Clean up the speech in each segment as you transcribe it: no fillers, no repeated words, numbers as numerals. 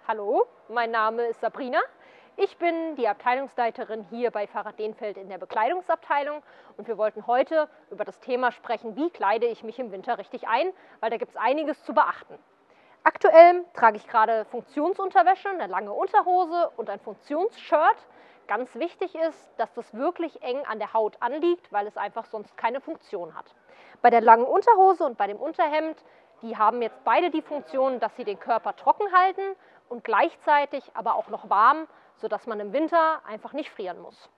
Hallo, mein Name ist Sabrina. Ich bin die Abteilungsleiterin hier bei Fahrrad-Dehnfeld in der Bekleidungsabteilung und wir wollten heute über das Thema sprechen, wie kleide ich mich im Winter richtig ein, weil da gibt es einiges zu beachten. Aktuell trage ich gerade Funktionsunterwäsche, eine lange Unterhose und ein Funktionsshirt. Ganz wichtig ist, dass das wirklich eng an der Haut anliegt, weil es einfach sonst keine Funktion hat. Bei der langen Unterhose und bei dem Unterhemd, die haben jetzt beide die Funktion, dass sie den Körper trocken halten und gleichzeitig aber auch noch warm, sodass man im Winter einfach nicht frieren muss.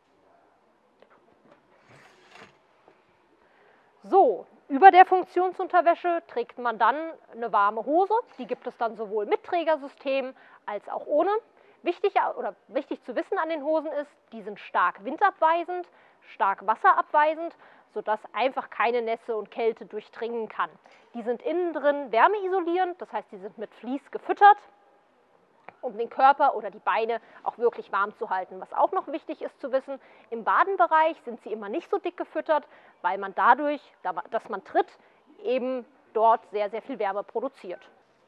So, über der Funktionsunterwäsche trägt man dann eine warme Hose. Die gibt es dann sowohl mit Trägersystem als auch ohne. Wichtig zu wissen an den Hosen ist, die sind stark windabweisend, stark wasserabweisend, sodass einfach keine Nässe und Kälte durchdringen kann. Die sind innen drin wärmeisolierend, das heißt, die sind mit Vlies gefüttert, um den Körper oder die Beine auch wirklich warm zu halten. Was auch noch wichtig ist zu wissen, im Badenbereich sind sie immer nicht so dick gefüttert, weil man dadurch, dass man tritt, eben dort sehr, sehr viel Wärme produziert.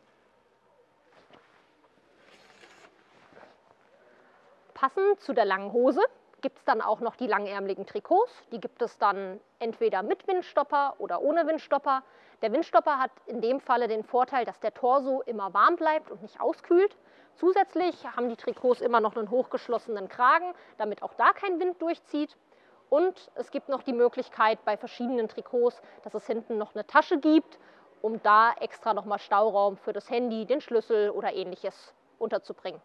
Passend zu der langen Hose gibt es dann auch noch die langärmeligen Trikots. Die gibt es dann entweder mit Windstopper oder ohne Windstopper. Der Windstopper hat in dem Falle den Vorteil, dass der Torso immer warm bleibt und nicht auskühlt. Zusätzlich haben die Trikots immer noch einen hochgeschlossenen Kragen, damit auch da kein Wind durchzieht. Und es gibt noch die Möglichkeit bei verschiedenen Trikots, dass es hinten noch eine Tasche gibt, um da extra nochmal Stauraum für das Handy, den Schlüssel oder ähnliches unterzubringen.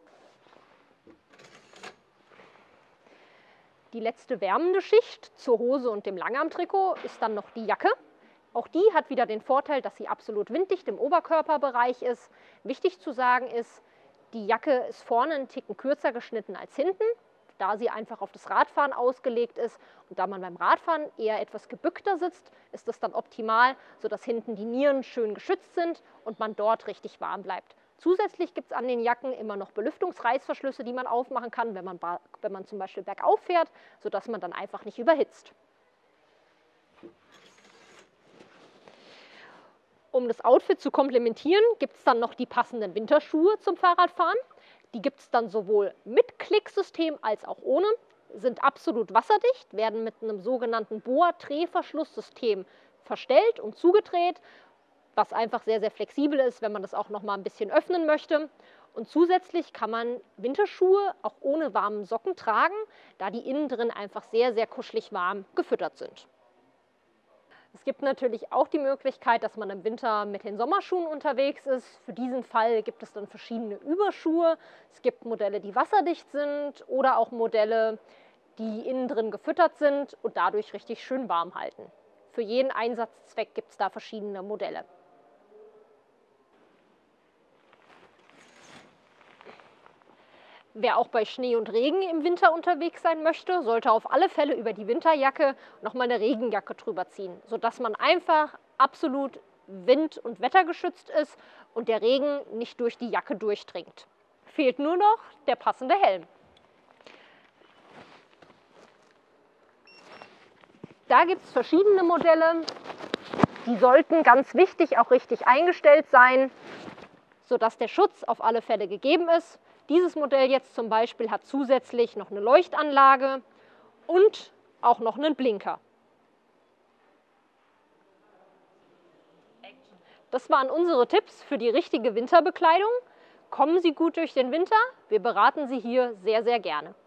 Die letzte wärmende Schicht zur Hose und dem Langarmtrikot ist dann noch die Jacke. Auch die hat wieder den Vorteil, dass sie absolut winddicht im Oberkörperbereich ist. Wichtig zu sagen ist, die Jacke ist vorne einen Ticken kürzer geschnitten als hinten, da sie einfach auf das Radfahren ausgelegt ist. Und da man beim Radfahren eher etwas gebückter sitzt, ist das dann optimal, sodass hinten die Nieren schön geschützt sind und man dort richtig warm bleibt. Zusätzlich gibt es an den Jacken immer noch Belüftungsreißverschlüsse, die man aufmachen kann, wenn man zum Beispiel bergauf fährt, sodass man dann einfach nicht überhitzt. Um das Outfit zu komplementieren, gibt es dann noch die passenden Winterschuhe zum Fahrradfahren. Die gibt es dann sowohl mit Klicksystem als auch ohne, sind absolut wasserdicht, werden mit einem sogenannten Boa-Drehverschlusssystem verstellt und zugedreht, was einfach sehr, sehr flexibel ist, wenn man das auch noch mal ein bisschen öffnen möchte. Und zusätzlich kann man Winterschuhe auch ohne warmen Socken tragen, da die innen drin einfach sehr, sehr kuschelig warm gefüttert sind. Es gibt natürlich auch die Möglichkeit, dass man im Winter mit den Sommerschuhen unterwegs ist. Für diesen Fall gibt es dann verschiedene Überschuhe. Es gibt Modelle, die wasserdicht sind oder auch Modelle, die innen drin gefüttert sind und dadurch richtig schön warm halten. Für jeden Einsatzzweck gibt es da verschiedene Modelle. Wer auch bei Schnee und Regen im Winter unterwegs sein möchte, sollte auf alle Fälle über die Winterjacke nochmal eine Regenjacke drüber ziehen, sodass man einfach absolut wind- und wettergeschützt ist und der Regen nicht durch die Jacke durchdringt. Fehlt nur noch der passende Helm. Da gibt es verschiedene Modelle, die sollten ganz wichtig auch richtig eingestellt sein, sodass der Schutz auf alle Fälle gegeben ist. Dieses Modell jetzt zum Beispiel hat zusätzlich noch eine Leuchtanlage und auch noch einen Blinker. Das waren unsere Tipps für die richtige Winterbekleidung. Kommen Sie gut durch den Winter. Wir beraten Sie hier sehr, sehr gerne.